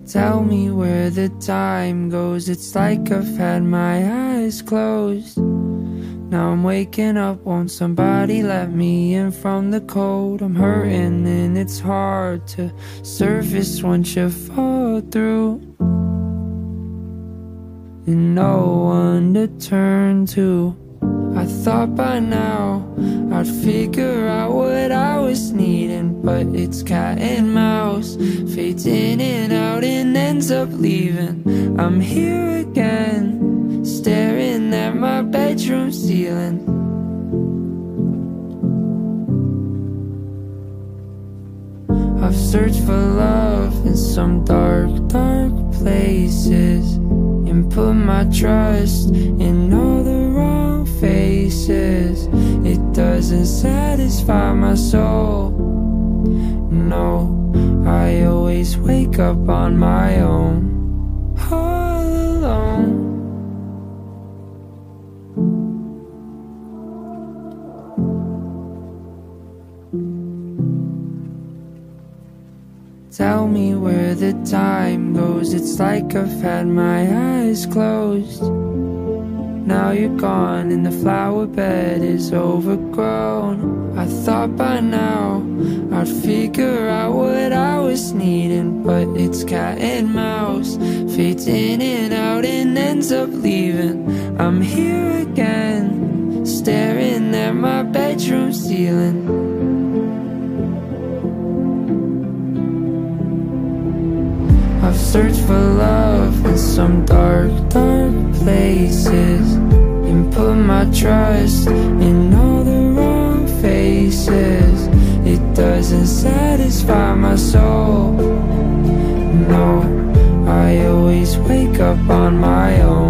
Tell me where the time goes. It's like I've had my eyes closed. Now I'm waking up, won't somebody let me in from the cold? I'm hurting and it's hard to surface once you fall through, and no one to turn to. I thought by now I'd figure out what I was needing, but it's cat and mouse, fades in and out and ends up leaving. I'm here again, staring at my bedroom ceiling. I've searched for love in some dark, dark places, and put my trust in all the wrong faces. It doesn't satisfy my soul. No, I always wake up on my own, all alone. Tell me where the time goes. It's like I've had my eyes closed. Now you're gone and the flower bed is overgrown. I thought by now I'd figure out what I was needing, but it's cat and mouse, fades in and out and ends up leaving. I'm here again, staring at my bedroom ceiling. I've searched for love in some dark, dark places, and put my trust in all the wrong faces. It doesn't satisfy my soul. No, I always wake up on my own.